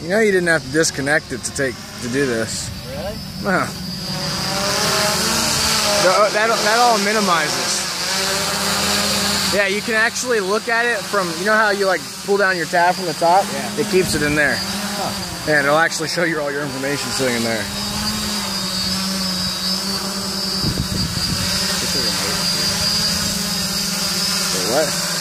You know you didn't have to disconnect it to do this. Really? No. That all minimizes. Yeah, you can actually look at it from, you know how you like pull down your tab from the top? Yeah. It keeps it in there. Huh. And it'll actually show you all your information sitting in there. What?